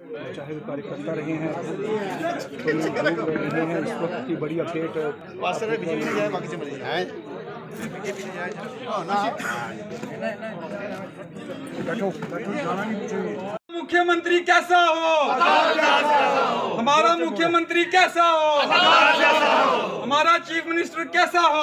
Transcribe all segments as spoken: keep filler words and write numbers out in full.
चाहे वो कार्यकर्ता रहे हैं तो लोग रहे हैं। इस वक्त की बड़ी अपडेट मुख्यमंत्री कैसा हो, हमारा मुख्यमंत्री कैसा हो, हमारा चीफ मिनिस्टर कैसा हो।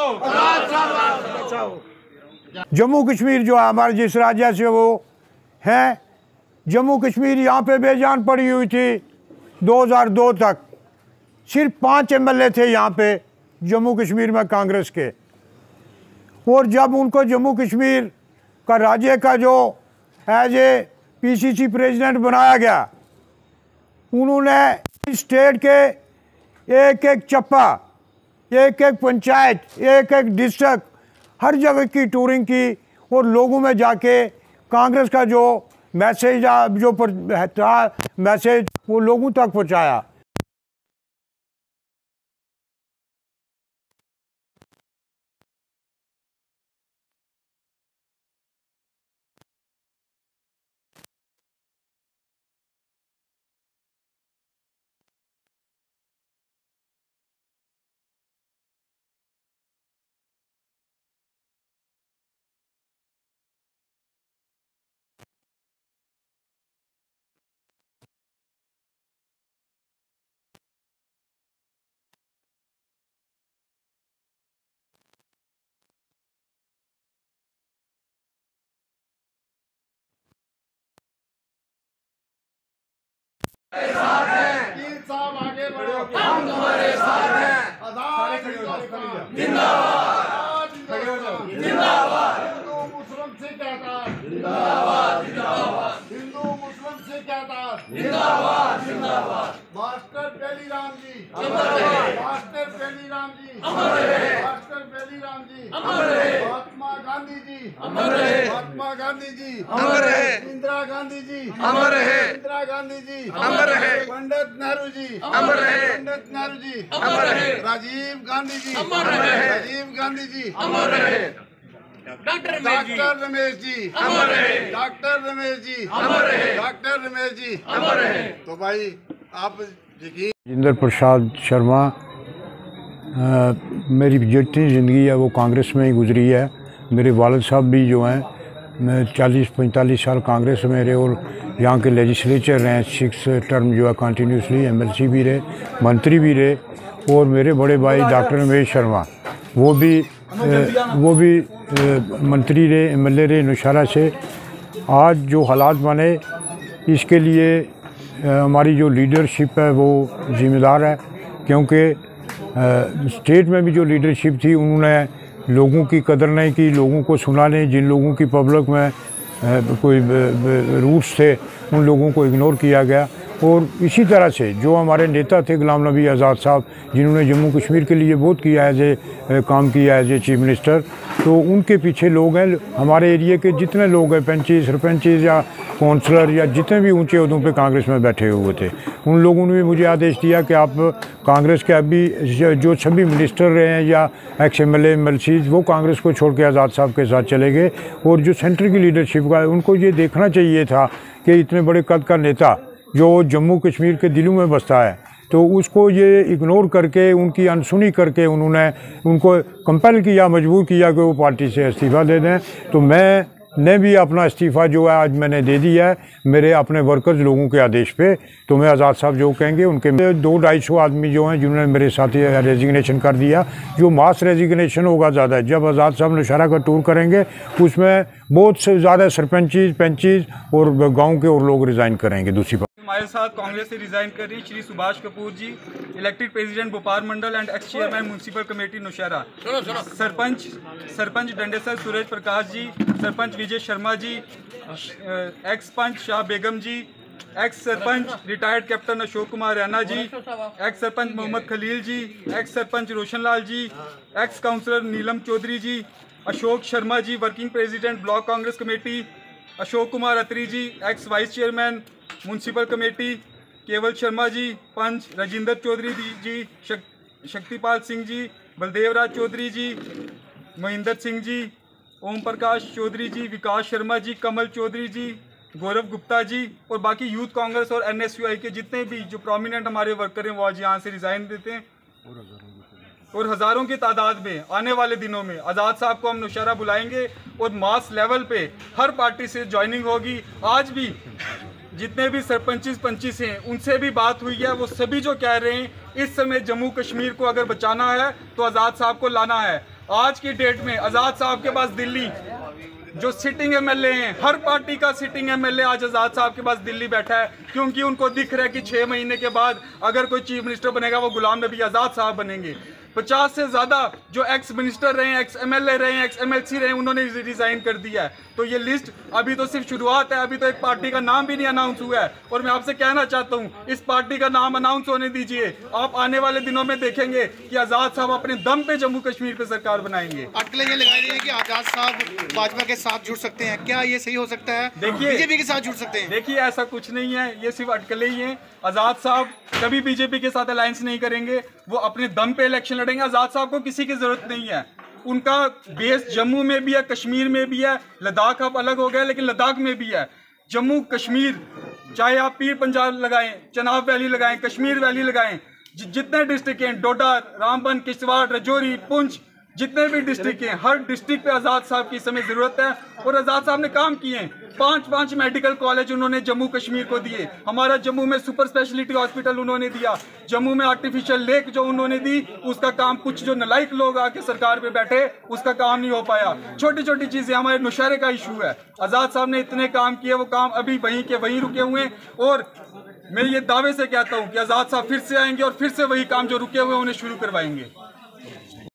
जम्मू कश्मीर जो है हमारे जिस राज्य से वो है, जम्मू कश्मीर यहाँ पे बेजान पड़ी हुई थी दो हज़ार दो तक। सिर्फ पांच एमएलए थे यहाँ पे जम्मू कश्मीर में कांग्रेस के, और जब उनको जम्मू कश्मीर का राज्य का जो एज ए पीसीसी प्रेसिडेंट बनाया गया, उन्होंने स्टेट के एक एक चप्पा, एक एक पंचायत, एक एक डिस्ट्रिक्ट, हर जगह की टूरिंग की और लोगों में जाके कांग्रेस का जो मैसेज जो था मैसेज वो लोगों तक पहुंचाया। साहब आगे बढ़ो, हम तुम्हारे साथ हैं। जिंदाबाद जिंदाबाद। हिंदू मुस्लिम से कहता जिंदाबाद जिंदाबाद। हिंदू मुस्लिम से कहता जिंदाबाद जिंदाबाद। मास्टर बेलीराम जी अमर रहे, मास्टर बेलीराम जी अमर रहे, मास्टर बेलीराम जी अमर रहे। महात्मा गांधी जी अमर रहे, महात्मा गांधी जी अमर रहे। इंदिरा गांधी जी अमर रहे, इंदिरा गांधी जी अमर रहे। पंडित नेहरू जी अमर रहे, पंडित नेहरू जी अमर रहे। राजीव गांधी जी अमर रहे, राजीव गांधी जी अमर रहे। डॉक्टर रमेश जी अमर रहे, डॉक्टर रमेश जी अमर रहे, डॉक्टर रमेश जी अमर रहे। तो भाई आप यकीन। राजेंद्र प्रसाद शर्मा, आ, मेरी जितनी ज़िंदगी है वो कांग्रेस में ही गुजरी है। मेरे वालिद साहब भी जो हैं चालीस पैंतालीस साल कांग्रेस में रहे और यहाँ के लेजिस्लेचर रहे, सिक्स टर्म जो है कंटिन्यूसली एमएलसी भी रहे, मंत्री भी रहे। और मेरे बड़े भाई डॉक्टर रमेश शर्मा वो भी वो भी मंत्री रहे, एमएलए रहे नौशहरा से। आज जो हालात बने इसके लिए हमारी जो लीडरशिप है वो ज़िम्मेदार है, क्योंकि स्टेट में भी जो लीडरशिप थी उन्होंने लोगों की कदर नहीं की, लोगों को सुना नहीं। जिन लोगों की पब्लिक में कोई रूट्स थे उन लोगों को इग्नोर किया गया। और इसी तरह से जो हमारे नेता थे गुलाम नबी आज़ाद साहब, जिन्होंने जम्मू कश्मीर के लिए बहुत किया एज ए काम किया एज ए चीफ मिनिस्टर, तो उनके पीछे लोग हैं। हमारे एरिया के जितने लोग हैं, पंचेस सरपंचेस या काउंसलर या जितने भी ऊंचे ओहदों पे कांग्रेस में बैठे हुए थे, उन लोगों ने भी मुझे आदेश दिया कि आप कांग्रेस के अभी जो सभी मिनिस्टर रहे हैं या ex M L A M L Cs Congress को छोड़ के आज़ाद साहब के साथ चले गए। और जो सेंटर की लीडरशिप का उनको ये देखना चाहिए था कि इतने बड़े कद का नेता जो जम्मू कश्मीर के दिलों में बसता है, तो उसको ये इग्नोर करके उनकी अनसुनी करके उन्होंने उनको कंपेल किया, मजबूर किया कि वो पार्टी से इस्तीफ़ा दे दें। तो मैं ने भी अपना इस्तीफ़ा जो है आज मैंने दे दिया है, मेरे अपने वर्कर्स लोगों के आदेश पे। तो मैं आज़ाद साहब जो कहेंगे उनके दो ढाई सौ आदमी जो हैं जिन्होंने मेरे साथ रेजिग्नेशन कर दिया। जो मास रेजिग्नेशन होगा ज़्यादा है, जब आज़ाद साहब नौशहरा का टूर करेंगे उसमें बहुत से ज़्यादा सरपंचीज पंचीज और गाँव के और लोग रिज़ाइन करेंगे। दूसरी हमारे साथ कांग्रेस से रिजाइन कर रही श्री सुभाष कपूर जी, इलेक्टेड प्रेसिडेंट भोपाल मंडल and ex chairman municipal committee Naushera. Sarpanch sarpanch Dandesar Suraj Prakash ji, sarpanch Vijay Sharma ji, ex panch Shah Begum ji, ex sarpanch retired captain Ashok Kumar Raina ji, ex sarpanch Mohammad Khalil ji, ex sarpanch Roshan Lal ji, ex councillor Neelam Chaudhary ji, Ashok Sharma ji, working president block Congress committee, Ashok Kumar Atri ji, ex vice chairman municipal committee, Kewal Sharma जी, पंच राजेंद्र चौधरी जी, शक, शक्तिपाल सिंह जी, बलदेव राज चौधरी जी, महेंद्र सिंह जी, ओम प्रकाश चौधरी जी, विकास शर्मा जी, कमल चौधरी जी, गौरव गुप्ता जी और बाकी यूथ कांग्रेस और एनएसयूआई के जितने भी जो प्रोमिनेंट हमारे वर्कर हैं वो आज यहाँ से रिजाइन देते हैं। और हज़ारों की तादाद में आने वाले दिनों में आज़ाद साहब को हम नौशहरा बुलाएंगे और मास लेवल पे हर पार्टी से ज्वाइनिंग होगी। आज भी जितने भी सरपंचिस पंचिस हैं उनसे भी बात हुई है, वो सभी जो कह रहे हैं इस समय जम्मू कश्मीर को अगर बचाना है तो आज़ाद साहब को लाना है। आज की डेट में आज़ाद साहब के पास दिल्ली जो सिटिंग एमएलए हैं, हर पार्टी का सिटिंग एमएलए आज आज़ाद साहब के पास दिल्ली बैठा है, क्योंकि उनको दिख रहा है कि छः महीने के बाद अगर कोई चीफ मिनिस्टर बनेगा वो गुलाम नबी आज़ाद साहब बनेंगे। पचास से ज़्यादा जो एक्स मिनिस्टर रहे हैं, एक्स एमएलए रहे हैं, एक्स एमएलसी रहे हैं, उन्होंने रिजाइन कर दिया है। तो ये लिस्ट अभी तो सिर्फ शुरुआत है, अभी तो एक पार्टी का नाम भी नहीं अनाउंस हुआ है। और मैं आपसे कहना चाहता हूँ इस पार्टी का नाम अनाउंस होने दीजिए, आप आने वाले दिनों में देखेंगे कि आज़ाद साहब अपने दम पे जम्मू कश्मीर पे सरकार बनाएंगे। अटकलें ये लगाई रही है कि आज़ाद साहब भाजपा के साथ जुड़ सकते हैं, क्या ये सही हो सकता है? देखिए बीजेपी के साथ जुड़ सकते हैं? देखिए ऐसा कुछ नहीं है, ये सिर्फ अटकलें ही हैं। आज़ाद साहब कभी बीजेपी के साथ अलायंस नहीं करेंगे, वो अपने दम पे इलेक्शन लड़ेंगे। आज़ाद साहब को किसी की जरूरत नहीं है, उनका बेस जम्मू में भी है, कश्मीर में भी है, लद्दाख अब अलग हो गया लेकिन लद्दाख में भी है। जम्मू कश्मीर चाहे आप पीर पंजाब लगाएं, चनाब वैली लगाएं, कश्मीर वैली लगाएं, जि, जितने डिस्ट्रिक्ट हैं डोडा, रामबन, किश्तवाड़, राजौरी, पुंछ, जितने भी डिस्ट्रिक्ट हैं हर डिस्ट्रिक्ट पे आज़ाद साहब की समय ज़रूरत है। और आज़ाद साहब ने काम किए हैं, पांच पांच मेडिकल कॉलेज उन्होंने जम्मू कश्मीर को दिए। हमारा जम्मू में सुपर स्पेशलिटी हॉस्पिटल उन्होंने दिया, जम्मू में आर्टिफिशियल लेक जो उन्होंने दी उसका काम कुछ जो नलायक लोग आके सरकार पे बैठे उसका काम नहीं हो पाया। छोटी छोटी चीज़ें, हमारे नौशहरे का इशू है, आज़ाद साहब ने इतने काम किए, वो काम अभी वहीं के वहीं रुके हुए हैं। और मैं ये दावे से कहता हूँ कि आज़ाद साहब फिर से आएंगे और फिर से वही काम जो रुके हुए उन्हें शुरू करवाएंगे।